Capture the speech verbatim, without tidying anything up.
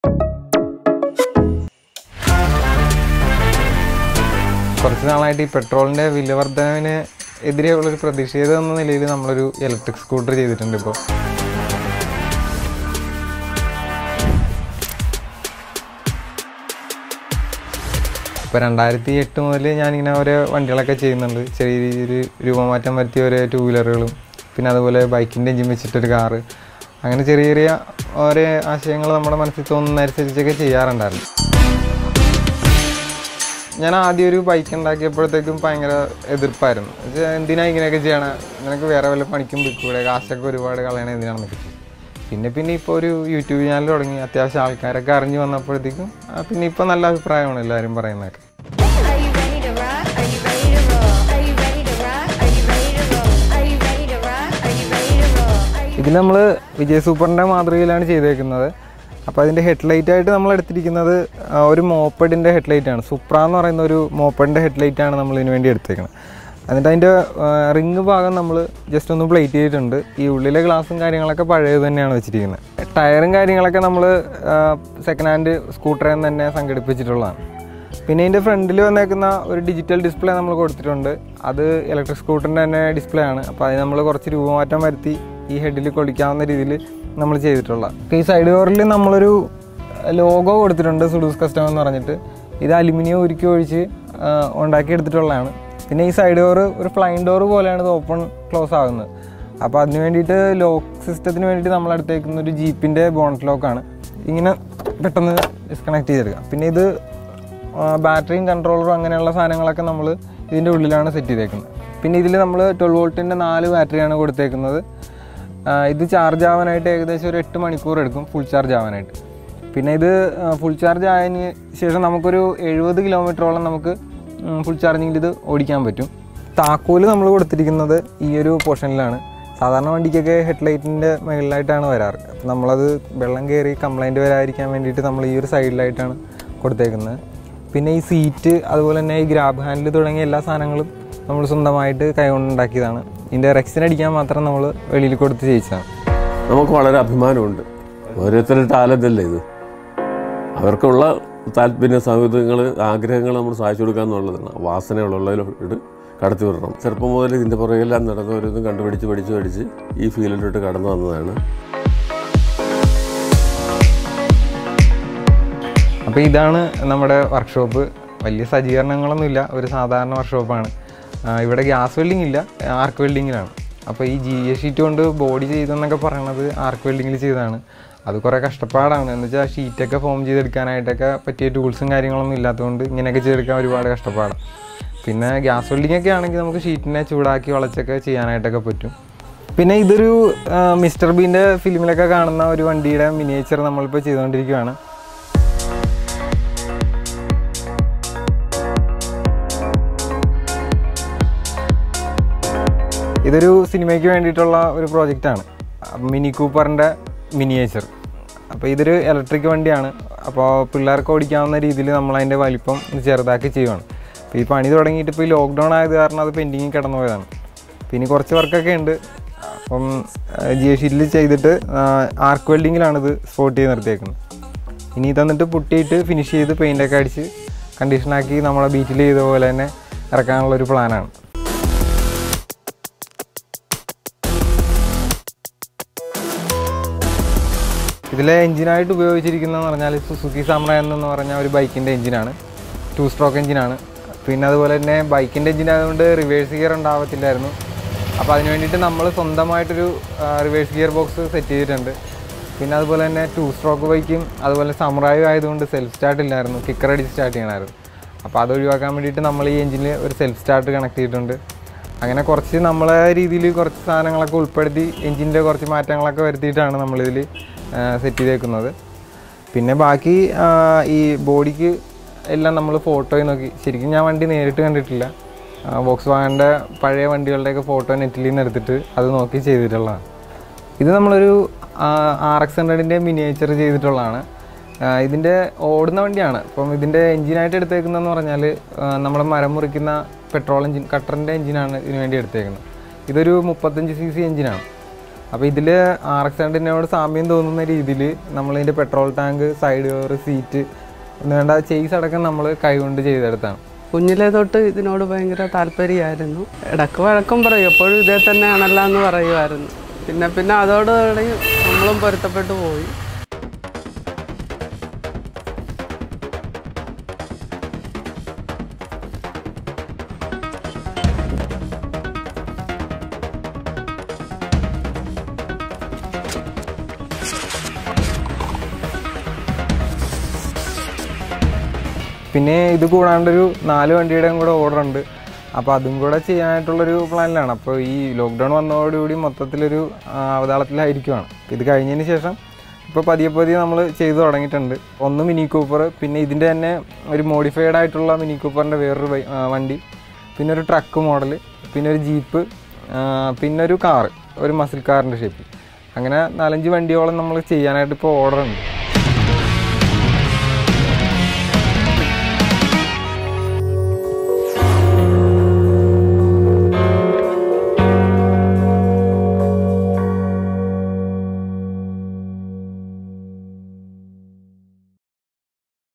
കുറച്ച് നാളായിട്ട് ഈ പെട്രോളിൻ്റെ വില വർധനവിന് എതിരെയുള്ളൊരു പ്രതിഷേധം എന്ന നിലയിൽ നമ്മളൊരു ഇലക്ട്രിക് സ്കൂട്ടർ ചെയ്തിട്ടുണ്ട്. ഇപ്പോൾ ഇപ്പോൾ രണ്ടായിരത്തി എട്ട് മുതൽ ഞാനിങ്ങനെ ഓരോ വണ്ടികളൊക്കെ ചെയ്യുന്നുണ്ട്. ചെറിയ രീതിയിൽ രൂപമാറ്റം വരുത്തിയ ഓരോ ടൂ വീലറുകളും, പിന്നെ അതുപോലെ ബൈക്കിൻ്റെ എഞ്ചിൻ വെച്ചിട്ടൊരു കാറ്, അങ്ങനെ ചെറിയ ചെറിയ ഓരോ ആശയങ്ങൾ നമ്മുടെ മനസ്സിൽ തോന്നുന്നതനുസരിച്ചൊക്കെ ചെയ്യാറുണ്ടായിരുന്നു. ഞാൻ ആദ്യം ഒരു ബൈക്ക് ഉണ്ടാക്കിയപ്പോഴത്തേക്കും ഭയങ്കര എതിർപ്പായിരുന്നു. എന്തിനാ ഇങ്ങനെയൊക്കെ ചെയ്യണം, നിനക്ക് വേറെ വല്ല പണിക്കും പോയിക്കൂടെ, കാശൊക്കെ ഒരുപാട് കളയണം, എന്തിനാണെന്നൊക്കെ ചെയ്യും. പിന്നെ പിന്നെ ഇപ്പോൾ ഒരു യൂട്യൂബ് ചാനൽ തുടങ്ങി, അത്യാവശ്യം ആൾക്കാരൊക്കെ അറിഞ്ഞു വന്നപ്പോഴത്തേക്കും പിന്നെ ഇപ്പോൾ നല്ല അഭിപ്രായമാണ് എല്ലാവരും പറയുന്നതൊക്കെ. ഇതിൽ നമ്മൾ വിജയ് സൂപ്പറിൻ്റെ മാതൃകയിലാണ് ചെയ്തേക്കുന്നത്. അപ്പോൾ അതിൻ്റെ ഹെഡ്ലൈറ്റായിട്ട് നമ്മൾ എടുത്തിരിക്കുന്നത് ഒരു മോപ്പഡിൻ്റെ ഹെഡ്ലൈറ്റാണ്. സുപ്ര എന്ന് പറയുന്ന ഒരു മോപ്പഡിൻ്റെ ഹെഡ്ലൈറ്റാണ് നമ്മൾ ഇതിന് വേണ്ടി എടുത്തേക്കുന്നത്. എന്നിട്ട് അതിൻ്റെ റിങ് ഭാഗം നമ്മൾ ജസ്റ്റ് ഒന്ന് പ്ലേറ്റ് ചെയ്തിട്ടുണ്ട്. ഈ ഉള്ളിലെ ഗ്ലാസും കാര്യങ്ങളൊക്കെ പഴയത് തന്നെയാണ് വെച്ചിരിക്കുന്നത്. ടയറും കാര്യങ്ങളൊക്കെ നമ്മൾ സെക്കൻഡ് ഹാൻഡ് സ്കൂട്ടറിൽ നിന്ന് തന്നെ സംഘടിപ്പിച്ചിട്ടുള്ളതാണ്. പിന്നെ ഇതിൻ്റെ ഫ്രണ്ടിൽ വന്നേക്കുന്ന ഒരു ഡിജിറ്റൽ ഡിസ്പ്ലേ നമ്മൾ കൊടുത്തിട്ടുണ്ട്. അത് ഇലക്ട്രിക് സ്കൂട്ടറിൻ്റെ തന്നെ ഡിസ്പ്ലേ ആണ്. അപ്പോൾ അത് നമ്മൾ കുറച്ച് രൂപമാറ്റം വരുത്തി ഈ ഹെഡിൽ കൊള്ളിക്കാവുന്ന രീതിയിൽ നമ്മൾ ചെയ്തിട്ടുള്ള. ഈ സൈഡ് ഡോറിൽ നമ്മളൊരു ലോഗോ കൊടുത്തിട്ടുണ്ട്, സുഡൂസ് കസ്റ്റം എന്ന് പറഞ്ഞിട്ട്. ഇത് അലുമിനിയം ഉരുക്കി ഒഴിച്ച് ഉണ്ടാക്കി എടുത്തിട്ടുള്ളതാണ്. പിന്നെ ഈ സൈഡ് ഡോറ് ഒരു ഫ്ലൈൻ ഡോറ് പോലെയാണ് ഇത് ഓപ്പൺ ക്ലോസ് ആകുന്നത്. അപ്പോൾ അതിന് വേണ്ടിയിട്ട് ലോക്ക് സിസ്റ്റത്തിന് വേണ്ടിയിട്ട് നമ്മൾ എടുത്തേക്കുന്ന ഒരു ജീപ്പിൻ്റെ ബോണറ്റ് ലോക്കാണ്. ഇങ്ങനെ പെട്ടെന്ന് ഡിസ്കണക്ട് ചെയ്തെടുക്കാം. പിന്നെ ഇത് ബാറ്ററിയും കൺട്രോളറും അങ്ങനെയുള്ള സാധനങ്ങളൊക്കെ നമ്മൾ ഇതിൻ്റെ ഉള്ളിലാണ് സെറ്റ് ചെയ്തേക്കുന്നത്. പിന്നെ ഇതിൽ നമ്മൾ ട്വൽവ് വോൾട്ടിൻ്റെ നാല് ബാറ്ററിയാണ് കൊടുത്തേക്കുന്നത്. ഇത് ചാർജ് ആവാനായിട്ട് ഏകദേശം ഒരു എട്ട് മണിക്കൂർ എടുക്കും ഫുൾ ചാർജ് ആവാനായിട്ട്. പിന്നെ ഇത് ഫുൾ ചാർജ് ആയതിന് ശേഷം നമുക്കൊരു എഴുപത് കിലോമീറ്ററോളം നമുക്ക് ഫുൾ ചാർജിങ്ങിൽ ഇത് ഓടിക്കാൻ പറ്റും. താക്കോല് നമ്മൾ കൊടുത്തിരിക്കുന്നത് ഈ ഒരു പോർഷനിലാണ്. സാധാരണ വണ്ടിക്കൊക്കെ ഹെഡ്ലൈറ്റിൻ്റെ മുകളിലായിട്ടാണ് വരാറ്. അപ്പോൾ നമ്മളത് വെള്ളം കയറി കംപ്ലൈൻറ്റ് വരാതിരിക്കാൻ വേണ്ടിയിട്ട് നമ്മൾ ഈ ഒരു സൈഡിലായിട്ടാണ് കൊടുത്തേക്കുന്നത്. പിന്നെ ഈ സീറ്റ്, അതുപോലെ തന്നെ ഈ ഗ്രാബ് ഹാൻഡിൽ തുടങ്ങിയ എല്ലാ സാധനങ്ങളും നമ്മൾ സ്വന്തമായിട്ട് കൈകൊണ്ടുണ്ടാക്കിയതാണ്. ഇതിൻ്റെ റെക്സിന് അടിക്കാൻ മാത്രം നമ്മൾ വെളിയിൽ കൊടുത്ത് ചെയ്യിച്ചതാണ്. നമുക്ക് വളരെ അഭിമാനമുണ്ട്. ഓരോരുത്തരുടെ ടാലൻ്റ് അല്ലേ ഇത്. അവർക്കുള്ള താല്പര്യ സൗഹൃദങ്ങൾ, ആഗ്രഹങ്ങൾ നമ്മൾ സാധിച്ചു കൊടുക്കുക എന്നുള്ളതാണ്. വാസനകളുള്ളതിലോട്ട് കടത്തി വിടണം. ചെറുപ്പം മുതൽ ഇതിൻ്റെ പുറകെല്ലാം നടന്നവരൊന്നും കണ്ടുപിടിച്ച് പഠിച്ച് പഠിച്ച് ഈ ഫീൽഡിലോട്ട് കടന്നു വന്നതാണ്. അപ്പോൾ ഇതാണ് നമ്മുടെ വർക്ക്ഷോപ്പ്. വലിയ സജ്ജീകരണങ്ങളൊന്നുമില്ല, ഒരു സാധാരണ വർക്ക്ഷോപ്പാണ്. ഇവിടെ ഗ്യാസ് വെൽഡിംഗ് ഇല്ല, ആർക്ക് വെൽഡിങ്ങിലാണ്. അപ്പോൾ ഈ ജി എ ഷീറ്റ് കൊണ്ട് ബോഡി ചെയ്തെന്നൊക്കെ പറയണത് ആർക്ക് വെൽഡിങ്ങിൽ ചെയ്തതാണ്. അത് കുറേ കഷ്ടപ്പാടാണ്. എന്ന് വെച്ചാൽ ഷീറ്റൊക്കെ ഫോം ചെയ്തെടുക്കാനായിട്ടൊക്കെ പറ്റിയ ടൂൾസും കാര്യങ്ങളൊന്നും ഇല്ലാത്തതുകൊണ്ട് ഇങ്ങനെയൊക്കെ ചെയ്തെടുക്കാൻ ഒരുപാട് കഷ്ടപ്പാടാണ്. പിന്നെ ഗ്യാസ് വെൽഡിംഗ് ഒക്കെ ആണെങ്കിൽ നമുക്ക് ഷീറ്റിനെ ചൂടാക്കി വളച്ചൊക്കെ ചെയ്യാനായിട്ടൊക്കെ പറ്റും. പിന്നെ ഇതൊരു മിസ്റ്റർ ബീൻ്റെ ഫിലിമിലൊക്കെ കാണുന്ന ഒരു വണ്ടിയുടെ മിനിയേച്ചർ നമ്മളിപ്പോൾ ചെയ്തുകൊണ്ടിരിക്കുകയാണ്. ഇതൊരു സിനിമയ്ക്ക് വേണ്ടിയിട്ടുള്ള ഒരു പ്രോജക്റ്റാണ്, മിനി കൂപ്പറിൻ്റെ മിനിയേച്ചർ. അപ്പോൾ ഇതൊരു ഇലക്ട്രിക് വണ്ടിയാണ്. അപ്പോൾ പിള്ളേർക്ക് ഓടിക്കാവുന്ന രീതിയിൽ നമ്മളതിൻ്റെ വലിപ്പം ചെറുതാക്കി ചെയ്യുവാണ്. അപ്പോൾ ഈ പണി തുടങ്ങിയിട്ട് ഇപ്പോൾ ഈ ലോക്ക്ഡൗൺ ആയത് കാരണം അത് പെൻഡിങ്ങിൽ കിടന്നു പോയതാണ്. പിന്നെ കുറച്ച് വർക്കൊക്കെ ഉണ്ട്. അപ്പം ജി എ ഷീറ്റിൽ ചെയ്തിട്ട് ആർക്ക് വെൽഡിങ്ങിലാണ് ഇത് സ്പോട്ട് ചെയ്ത് നിർത്തിയേക്കുന്നത്. ഇനി തന്നിട്ട് പുട്ടിയിട്ട് ഫിനിഷ് ചെയ്ത് പെയിൻ്റൊക്കെ അടിച്ച് കണ്ടീഷനാക്കി നമ്മളെ ബീറ്റിൽ ചെയ്ത പോലെ തന്നെ ഇറക്കാനുള്ളൊരു പ്ലാനാണ്. ഇതിലെ എഞ്ചിനായിട്ട് ഉപയോഗിച്ചിരിക്കുന്നതെന്ന് പറഞ്ഞാൽ സുസുക്കി സാമ്രായ് എന്ന് പറഞ്ഞ ഒരു ബൈക്കിൻ്റെ എഞ്ചിനാണ്. ടു സ്ട്രോക്ക് എഞ്ചിനാണ്. പിന്നെ അതുപോലെ തന്നെ ബൈക്കിൻ്റെ എഞ്ചിൻ ആയതുകൊണ്ട് റിവേഴ്സ് ഗിയർ ഉണ്ടാവത്തില്ലായിരുന്നു. അപ്പോൾ അതിന് വേണ്ടിയിട്ട് നമ്മൾ സ്വന്തമായിട്ടൊരു റിവേഴ്സ് ഗിയർ ബോക്സ് സെറ്റ് ചെയ്തിട്ടുണ്ട്. പിന്നെ അതുപോലെ തന്നെ ടു സ്ട്രോക്ക് ബൈക്കും അതുപോലെ സാമ്രായ് ആയതുകൊണ്ട് സെൽഫ് സ്റ്റാർട്ട് ഇല്ലായിരുന്നു, കിക്കർ അടിച്ച് സ്റ്റാർട്ട് ചെയ്യണമായിരുന്നു. അപ്പോൾ അത് ഒഴിവാക്കാൻ വേണ്ടിയിട്ട് നമ്മൾ ഈ എഞ്ചിനിൽ ഒരു സെൽഫ് സ്റ്റാർട്ട് കണക്ട് ചെയ്തിട്ടുണ്ട്. അങ്ങനെ കുറച്ച് നമ്മളെ രീതിയിൽ കുറച്ച് സാധനങ്ങളൊക്കെ ഉൾപ്പെടുത്തി എഞ്ചിൻ്റെ കുറച്ച് മാറ്റങ്ങളൊക്കെ വരുത്തിയിട്ടാണ് നമ്മളിതിൽ സെറ്റ് ചെയ്തേക്കുന്നത്. പിന്നെ ബാക്കി ഈ ബോഡിക്ക് എല്ലാം നമ്മൾ ഫോട്ടോയിൽ നോക്കി, ശരിക്കും ഞാൻ വണ്ടി നേരിട്ട് കണ്ടിട്ടില്ല, വോക്സ് വാഗൻ്റെ പഴയ വണ്ടികളുടെയൊക്കെ ഫോട്ടോ നെറ്റിൽ നിന്ന് എടുത്തിട്ട് അത് നോക്കി ചെയ്തിട്ടുള്ളതാണ്. ഇത് നമ്മളൊരു ആർ എക്സ് ഹൺഡ്രഡിൻ്റെ മിനിയേച്ചർ ചെയ്തിട്ടുള്ളതാണ്. ഇതിൻ്റെ ഓടുന്ന വണ്ടിയാണ്. അപ്പം ഇതിൻ്റെ എഞ്ചിനായിട്ട് എടുത്തേക്കുന്നതെന്ന് പറഞ്ഞാൽ നമ്മൾ മരം മുറിക്കുന്ന പെട്രോൾ എഞ്ചിൻ, കട്ടറിൻ്റെ എഞ്ചിനാണ് ഇതിന് വേണ്ടി എടുത്തേക്കുന്നത്. ഇതൊരു മുപ്പത്തഞ്ച് സി സി എഞ്ചിനാണ്. അപ്പോൾ ഇതിൽ ആർ എക്സ് ഹൺഡ്രഡിനോട് സാമ്യം തോന്നുന്ന രീതിയിൽ നമ്മളിതിൻ്റെ petrol tank, side door, seat എന്ന് വേണ്ട ചെയ്സ് അടക്കം നമ്മൾ കൈകൊണ്ട് ചെയ്തെടുത്താണ്. കുഞ്ഞിലെ തൊട്ട് ഇതിനോട് ഭയങ്കര താല്പര്യമായിരുന്നു. ഇടയ്ക്ക് വഴക്കം പറയും, എപ്പോഴും ഇതേ തന്നെയാണല്ലോ എന്ന് പറയുമായിരുന്നു. പിന്നെ പിന്നെ അതോടുകൂടി നമ്മളും പൊരുത്തപ്പെട്ടു പോയി. പിന്നെ ഇത് കൂടാണ്ടൊരു നാല് വണ്ടിയുടെയും കൂടെ ഓർഡർ ഉണ്ട്. അപ്പോൾ അതും കൂടെ ചെയ്യാനായിട്ടുള്ളൊരു പ്ലാനിലാണ്. അപ്പോൾ ഈ ലോക്ക്ഡൗൺ വന്നതോടുകൂടി മൊത്തത്തിലൊരു അവതാളത്തിലായിരിക്കുവാണ്. ഇത് കഴിഞ്ഞതിന് ശേഷം ഇപ്പോൾ പതിയെ പതിയെ നമ്മൾ ചെയ്തു തുടങ്ങിയിട്ടുണ്ട്. ഒന്ന് മിനി കൂപ്പർ, പിന്നെ ഇതിൻ്റെ തന്നെ ഒരു മോഡിഫൈഡ് ആയിട്ടുള്ള മിനി കൂപ്പറിൻ്റെ വേറൊരു വണ്ടി, പിന്നെ ഒരു ട്രക്ക് മോഡൽ, പിന്നെ ഒരു ജീപ്പ്, പിന്നെ ഒരു കാറ്, ഒരു മസിൽ കാറിൻ്റെ ഷേപ്പിൽ. അങ്ങനെ നാലഞ്ച് വണ്ടിയോളം നമ്മൾ ചെയ്യാനായിട്ട് ഇപ്പോൾ ഓർഡർ ഉണ്ട്.